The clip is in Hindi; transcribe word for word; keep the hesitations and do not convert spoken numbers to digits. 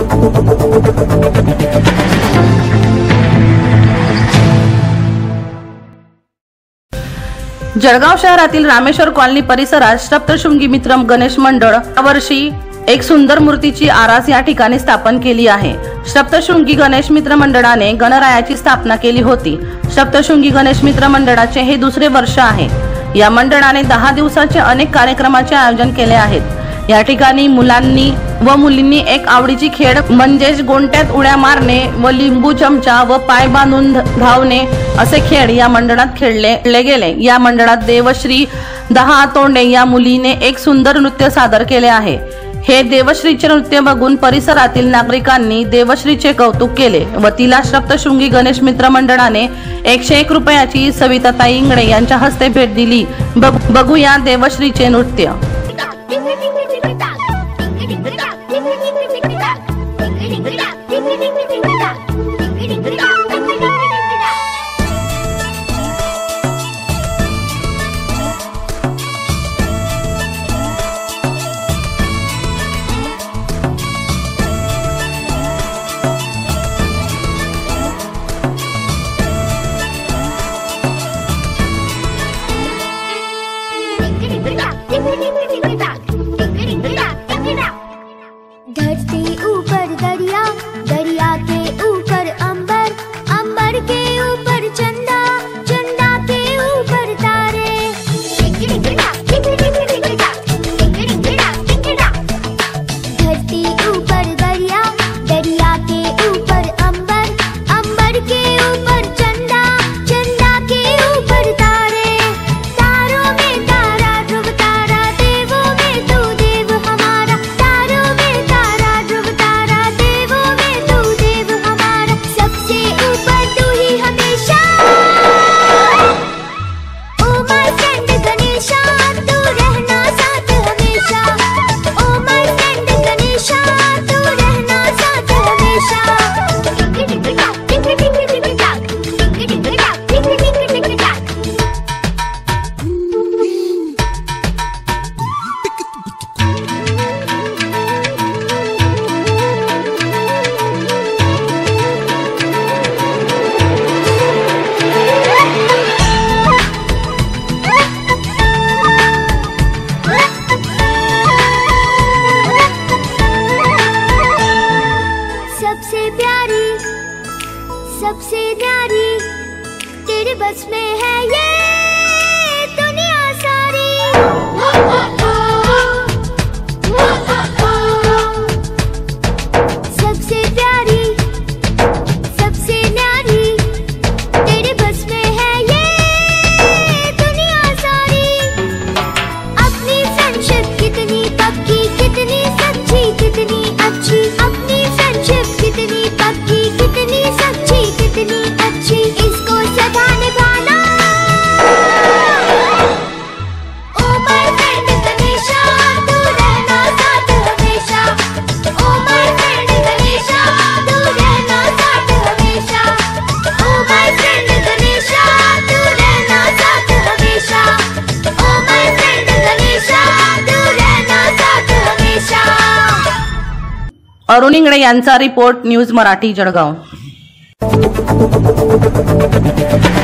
जळगाव शहरातील रामेश्वर कॉलनी परिसरात सप्तशृंगी मित्र गणेश मंडळ यावर्षी एक सुंदर मूर्तीची आरास या ठिकाणी स्थापन केली आहे। सप्तशृंगी गणेश मित्र मंडळाने गणरायाची स्थापना केली होती। सप्तशृंगी गणेश मित्र मंडळाचे हे दुसरे वर्ष आहे। या मंडळाने दहा दिवसाचे अनेक कार्यक्रमाचे आयोजन केले आहेत। या ठिकाणी मुलांनी व मुलींनी एक आवडीची खेळ म्हणजेच गोंट्यात उड्या मारणे व लिंबू चमचा व पाय बांधून धावणे असे खेळ या मंडळात खेळले गेले। या मंडळात देवश्री दहा तोंडे या मुलीने एक सुंदर नृत्य सादर केले आहे। हे देवश्रीचे नृत्य बघून परिसरातील नागरिकांनी देवश्रीचे कौतुक केले व तिला सप्तशृंगी गणेश मित्र मंडळाने एकशे एक रुपयाची सविताताई इंगळे यांच्या हस्ते भेट दिली। बघूया देवश्रीचे नृत्य। धरती ऊपर दरिया, दरिया के ऊपर अंबर, अंबर के ऊपर चंदा, चंदा के ऊपर तारे। धरती ऊपर दरिया, दरिया के ऊपर अंबर, अंबर के ऊपर चंदा, चंदा के ऊपर तारे। तारों में तारा ध्रुव तारा, देवों में तू देव हमारा। तारों में तारा ध्रुव तारा, देवों में तू देव हमारा। सबसे ऊपर तू ही हमेशा। ओ माय फ्रेंड गणेशा, तू रहना साथ हमेशा। ओ माय फ्रेंड गणेशा, तू रहना साथ हमेशा। सबसे प्यारी, सबसे न्यारी, तेरे बस में है ये दुनिया सारी। सबसे प्यारी, सबसे न्यारी, तेरे बस में है ये दुनिया सारी। अपनी फ्रेंडशिप कितनी पक्की, कितनी सच्ची, कितनी अच्छी। अपनी फ्रेंडशिप कितनी पक्की, कितनी सच्ची, कितनी अच्छी। इसको सदा निभाना। ओ माय फ्रेंड गणेशा, तू रहना साथ हमेशा। ओ माय फ्रेंड गणेशा, तू रहना साथ हमेशा। ओ माय फ्रेंड गणेशा, तू रहना साथ हमेशा। ओ माय फ्रेंड गणेशा, तू रहना साथ हमेशा। अरुण इंगळे यांचा रिपोर्ट, न्यूज मराठी, जळगाव।